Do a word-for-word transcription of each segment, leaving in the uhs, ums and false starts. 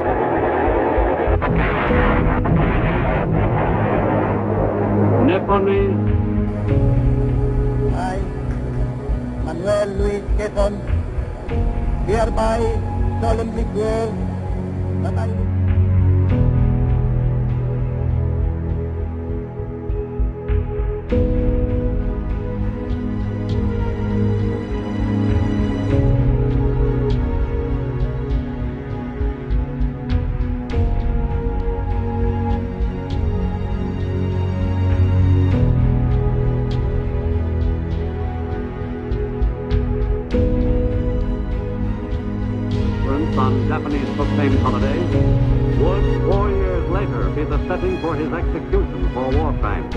Nephew. I, Manuel Luis Quezon, hereby solemnly swear that I will on Japanese proclaimed holiday would four years later be the setting for his execution for war crimes.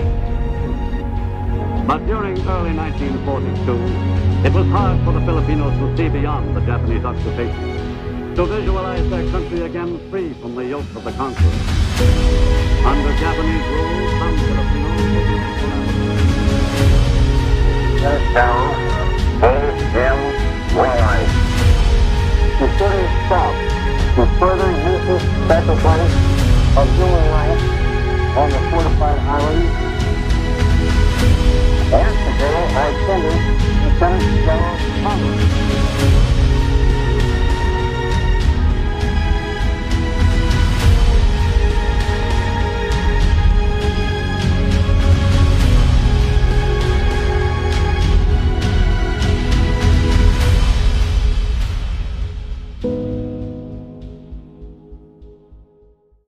But during early nineteen forty-two, it was hard for the Filipinos to see beyond the Japanese occupation, to visualize their country again free from the yoke of the conqueror. Under Japanese rule, some Filipinos will be exiled. The city stopped to further useless sacrifice of human life on the fortified island. And today I attended Lieutenant General Congress.